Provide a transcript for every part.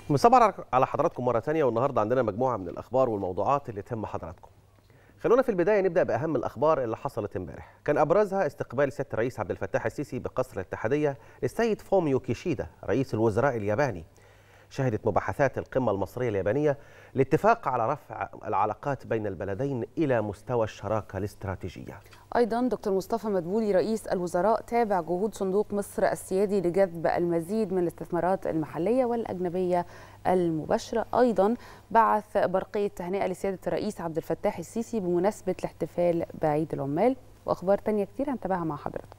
مصباح على حضراتكم مرة تانية، والنهاردة عندنا مجموعة من الأخبار والموضوعات اللي تهم حضراتكم. خلونا في البداية نبدأ بأهم الأخبار اللي حصلت امبارح. كان أبرزها استقبال سيادة الرئيس عبد الفتاح السيسي بقصر الاتحادية للسيد فوميو كيشيدا رئيس الوزراء الياباني. شهدت مباحثات القمة المصرية اليابانية الاتفاق على رفع العلاقات بين البلدين إلى مستوى الشراكة الاستراتيجية. أيضا دكتور مصطفى مدبولي رئيس الوزراء تابع جهود صندوق مصر السيادي لجذب المزيد من الاستثمارات المحلية والأجنبية المباشرة. أيضا بعث برقية تهنئة لسيادة الرئيس عبد الفتاح السيسي بمناسبة الاحتفال بعيد العمال، وأخبار تانية كتير هنتابعها مع حضراتكم.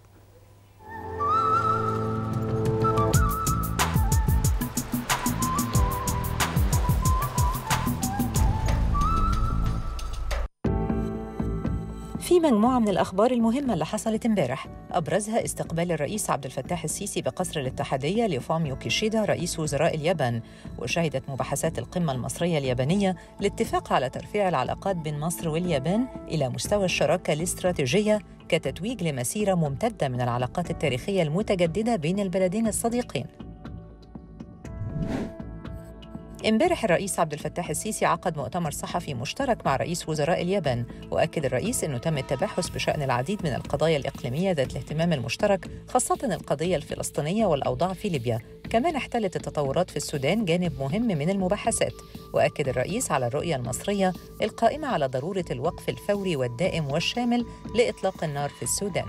في مجموعة من الأخبار المهمة اللي حصلت امبارح، أبرزها استقبال الرئيس عبد الفتاح السيسي بقصر الاتحادية لفوميو كيشيدا رئيس وزراء اليابان. وشهدت مباحثات القمة المصرية اليابانية الاتفاق على ترفيع العلاقات بين مصر واليابان إلى مستوى الشراكة الاستراتيجية كتتويج لمسيرة ممتدة من العلاقات التاريخية المتجددة بين البلدين الصديقين. امبارح الرئيس عبد الفتاح السيسي عقد مؤتمر صحفي مشترك مع رئيس وزراء اليابان، وأكد الرئيس أنه تم التباحث بشأن العديد من القضايا الإقليمية ذات الاهتمام المشترك، خاصة القضية الفلسطينية والأوضاع في ليبيا. كمان احتلت التطورات في السودان جانب مهم من المباحثات، وأكد الرئيس على الرؤية المصرية القائمة على ضرورة الوقف الفوري والدائم والشامل لإطلاق النار في السودان.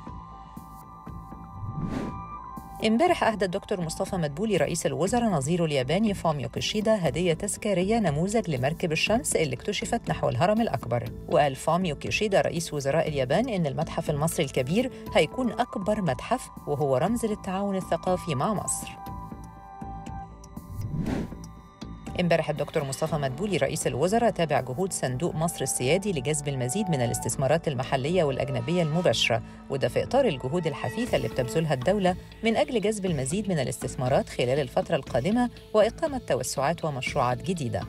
امبارح أهدى الدكتور مصطفى مدبولي رئيس الوزراء نظيره الياباني فوميو كيشيدا هدية تذكارية نموذج لمركب الشمس اللي اكتشفت نحو الهرم الأكبر. وقال فوميو كيشيدا رئيس وزراء اليابان إن المتحف المصري الكبير هيكون أكبر متحف وهو رمز للتعاون الثقافي مع مصر. امبارح الدكتور مصطفى مدبولي رئيس الوزراء تابع جهود صندوق مصر السيادي لجذب المزيد من الاستثمارات المحلية والأجنبية المباشرة، وده في إطار الجهود الحثيثة اللي بتبذلها الدولة من أجل جذب المزيد من الاستثمارات خلال الفترة القادمة وإقامة توسعات ومشروعات جديدة.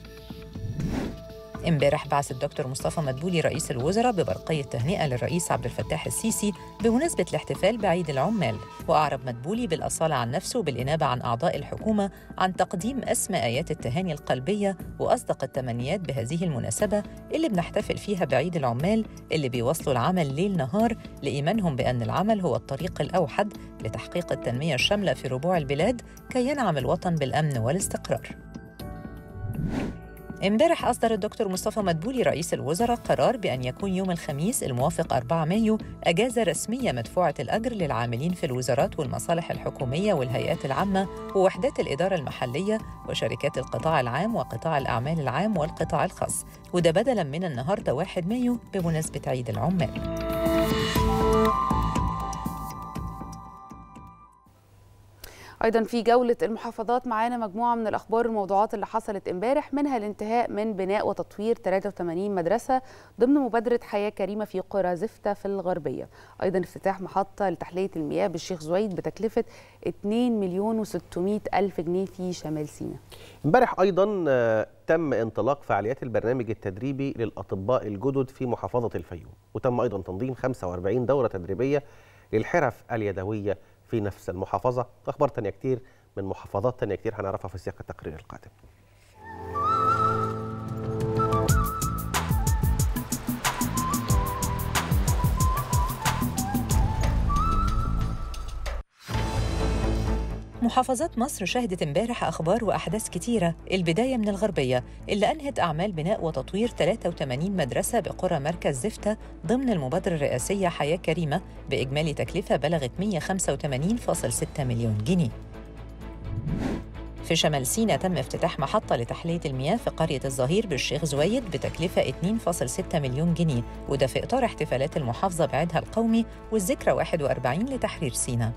امبارح بعث الدكتور مصطفى مدبولي رئيس الوزراء ببرقية تهنئة للرئيس عبد الفتاح السيسي بمناسبة الاحتفال بعيد العمال، وأعرب مدبولي بالأصالة عن نفسه بالإنابة عن أعضاء الحكومة عن تقديم أسمى آيات التهاني القلبية وأصدق التمنيات بهذه المناسبة اللي بنحتفل فيها بعيد العمال اللي بيواصلوا العمل ليل نهار لإيمانهم بأن العمل هو الطريق الأوحد لتحقيق التنمية الشاملة في ربوع البلاد كي ينعم الوطن بالأمن والاستقرار. امبارح أصدر الدكتور مصطفى مدبولي رئيس الوزراء قرار بأن يكون يوم الخميس الموافق 4 مايو أجازة رسمية مدفوعة الأجر للعاملين في الوزارات والمصالح الحكومية والهيئات العامة ووحدات الإدارة المحلية وشركات القطاع العام وقطاع الأعمال العام والقطاع الخاص، وده بدلاً من النهاردة 1 مايو بمناسبة عيد العمال. أيضا في جولة المحافظات معانا مجموعة من الأخبار والموضوعات اللي حصلت امبارح، منها الانتهاء من بناء وتطوير 83 مدرسة ضمن مبادرة حياة كريمة في قرى زفتة في الغربية. أيضا افتتاح محطة لتحلية المياه بالشيخ زويد بتكلفة 2,600,000 جنيه في شمال سيناء. امبارح أيضا تم انطلاق فعاليات البرنامج التدريبي للأطباء الجدد في محافظة الفيوم، وتم أيضا تنظيم 45 دورة تدريبية للحرف اليدوية في نفس المحافظة. أخبار تانية كتير من محافظات تانية كتير هنعرفها في سياق التقرير القادم. محافظات مصر شهدت امبارح أخبار وأحداث كتيرة، البداية من الغربية اللي أنهت أعمال بناء وتطوير 83 مدرسة بقرى مركز زفتة ضمن المبادرة الرئاسية حياة كريمة بإجمالي تكلفة بلغت 185.6 مليون جنيه. في شمال سيناء تم افتتاح محطة لتحلية المياه في قرية الظهير بالشيخ زويد بتكلفة 2.6 مليون جنيه، وده في إطار احتفالات المحافظة بعيدها القومي والذكرى 41 لتحرير سيناء.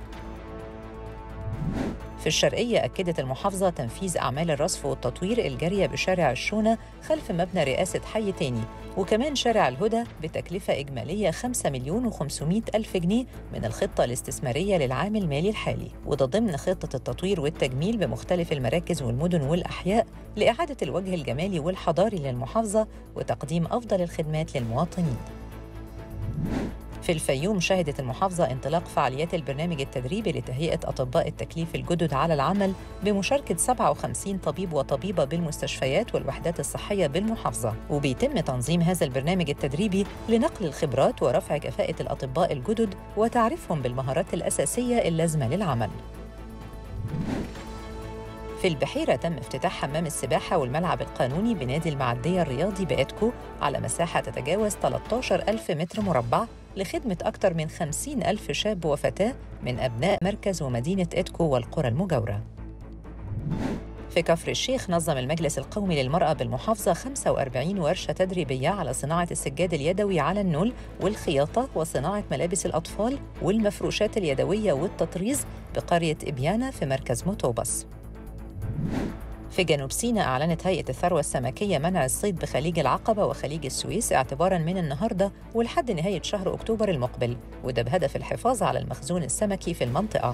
في الشرقية أكدت المحافظة تنفيذ أعمال الرصف والتطوير الجارية بشارع الشونة خلف مبنى رئاسة حي تاني، وكمان شارع الهدى بتكلفة إجمالية 5,500,000 جنيه من الخطة الاستثمارية للعام المالي الحالي، وده ضمن خطة التطوير والتجميل بمختلف المراكز والمدن والأحياء لإعادة الوجه الجمالي والحضاري للمحافظة وتقديم أفضل الخدمات للمواطنين. في الفيوم شهدت المحافظة انطلاق فعاليات البرنامج التدريبي لتهيئة أطباء التكليف الجدد على العمل بمشاركة 57 طبيب وطبيبة بالمستشفيات والوحدات الصحية بالمحافظة، وبيتم تنظيم هذا البرنامج التدريبي لنقل الخبرات ورفع كفاءة الأطباء الجدد وتعريفهم بالمهارات الأساسية اللازمة للعمل. في البحيرة تم افتتاح حمام السباحة والملعب القانوني بنادي المعدية الرياضي بإدكو على مساحة تتجاوز 13,000 متر مربع لخدمة أكثر من 50,000 شاب وفتاة من أبناء مركز ومدينة إدكو والقرى المجاورة. في كفر الشيخ نظم المجلس القومي للمرأة بالمحافظة 45 ورشة تدريبية على صناعة السجاد اليدوي على النول والخياطة وصناعة ملابس الأطفال والمفروشات اليدوية والتطريز بقرية إبيانة في مركز موتوبس. في جنوب سيناء أعلنت هيئة الثروة السمكية منع الصيد بخليج العقبة وخليج السويس اعتباراً من النهاردة ولحد نهاية شهر أكتوبر المقبل، وده بهدف الحفاظ على المخزون السمكي في المنطقة.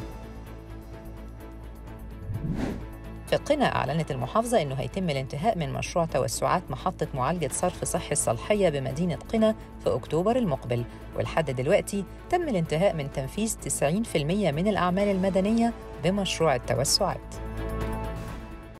في قنا أعلنت المحافظة أنه هيتم الانتهاء من مشروع توسعات محطة معالجة صرف صحي الصالحية بمدينة قنا في أكتوبر المقبل، ولحد دلوقتي تم الانتهاء من تنفيذ 90% من الأعمال المدنية بمشروع التوسعات.